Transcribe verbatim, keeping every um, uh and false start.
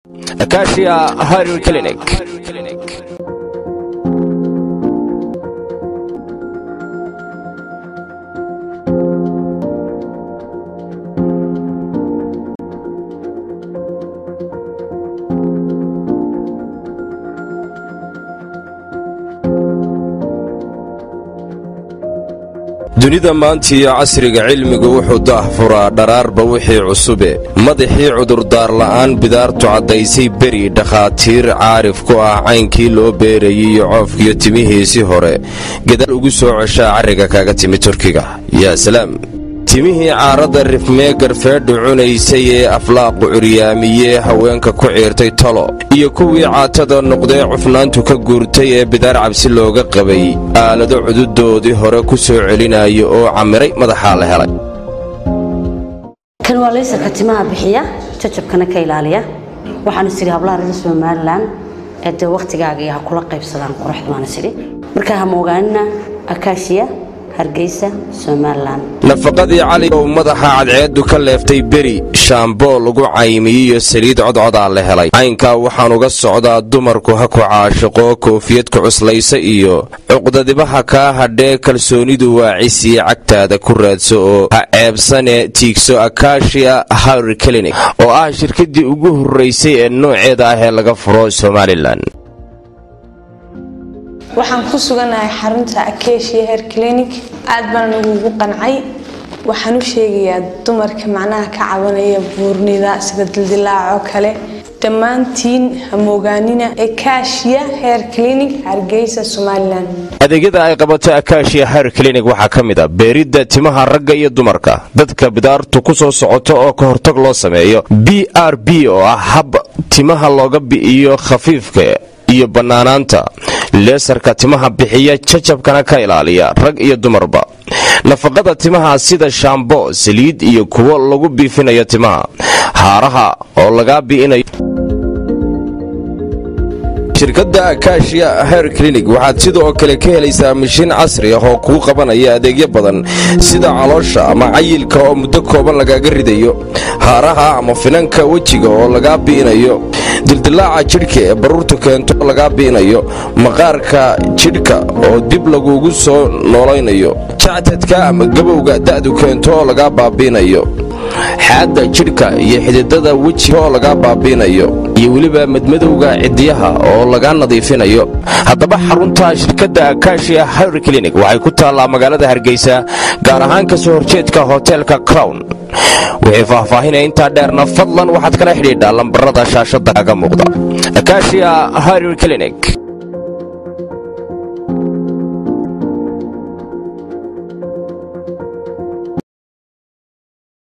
Acacia Hair Clinic. dunida maanta iyo casriga cilmigu wuxuu daahfuraa dharaarba wixii cusube madaxii cudurdaar la'aan bidaartu caddaysay beri dhakhaatiir caarif ku ah caynkii loo beerayay iyo coofkiyo timihiisii hore gadaal ugu soo ceshaa carriga kaaga timi turkiga yaa salaam timihii caaradda rifmeegar feedhu cunaysay ee aflaaqu curyaamiyee haweenka ku ciirtay talo iyo kuwii caatada noqdee cufnaantu ka guurtay ee bidaar cabsi looga qabay aalado cududoodii hore ku soo celinaya oo camiray madaxaa la helay kan waa leysarka timaha bixiya jajabkana ka ilaaliya waxaanu sidii hablaha reer Soomaaliland ee de waqtigaaga ay kula qaybsadaan quruxda waana sidii marka ha moogaanina Acacia Hargeysa Soomaaliland nafaqadii cali oo madaxa cadceedu ka leeftay beri shaamboo lagu caymiyay saliid codcod la helay aynka waxaan uga socdaa dumarku ha ku caashiqo koofiyad ku cuslaysa iyo cuqdadibaha ka hadhee kalsoonidu waacisi cagtaada ku raadso oo ha ceebsane tiigso Acacia Hair Clinic oo ah shirkadii ugu horeysay ee nooceeda ah ee laga furo Soomaaliland waxaan ku suganahay xarunta Acacia Hair Clinic aad baan ugu qancay waxaan u sheegayaa dumarka macnaha ka cabanaya buurnida sida dildilaaco kale dhammaantiin hamoogaanina Acacia Hair Clinic Hargeysa Soomaaliland adeegyada ay qabato Acacia Hair Clinic waxa kamid ah beeridda timaha ragga iyo dumarka dadka bidaartu ku soo socoto oo ka hortag loo sameeyo B R B oo ah hab timaha looga bi'iyo khafiifka iyo banaanaanta leesarka timaha bixiya jajabkana ka ilaaliya rag iyo dumarba nafaqada timaha sida shaambo saliid iyo kuwo lagu biifinayo timaha haaraha oo laga biinayo shirkadda Acacia Hair Clinic waxaad sidoo kale ka helaysaa mishiin casri ah oo ku qabanaya adeegyo badan sida caloosha ama cayilka oo muddo kooban lagaga ridayo haaraha ama finanka wajiga oo laga biinayo dildilaaca jidhka ee baruurta keento laga biinayo maqaarka jidhka oo dib lagugu soo noolaynayo jactadka ama gabowga da'du keento laga baabiinayo xaadda jidhka iyo xididada wajiga oo laga baabiinayo iyo waliba madmadowga cidiyaha oo laga nadiifinayo haddaba xarunta shirkadda Acacia Hair Clinic waxay ku taalaa magaalada Hargeysa gaar ahaan ka soo horjeedka hotelka Crown wixii faahfaahinaya inta dheerna fadlan waxaad kala xidhiidhaa lambarada shaashada kaga muuqda Acacia Hair Clinic.